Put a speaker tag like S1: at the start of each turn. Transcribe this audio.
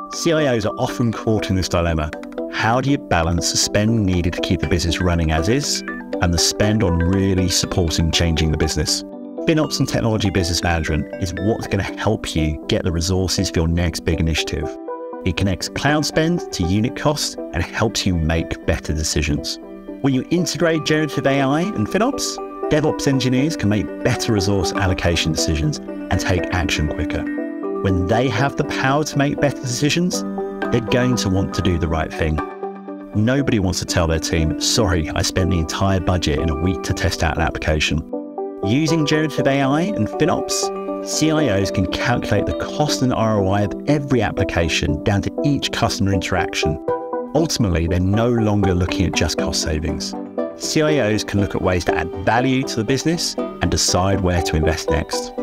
S1: CIOs are often caught in this dilemma. How do you balance the spend needed to keep the business running as is and the spend on really supporting changing the business? FinOps and Technology Business Management is what's going to help you get the resources for your next big initiative. It connects cloud spend to unit cost and helps you make better decisions. When you integrate generative AI and FinOps, DevOps engineers can make better resource allocation decisions and take action quicker. When they have the power to make better decisions, they're going to want to do the right thing. Nobody wants to tell their team, sorry, I spent the entire budget in a week to test out an application. Using generative AI and FinOps, CIOs can calculate the cost and ROI of every application down to each customer interaction. Ultimately, they're no longer looking at just cost savings. CIOs can look at ways to add value to the business and decide where to invest next.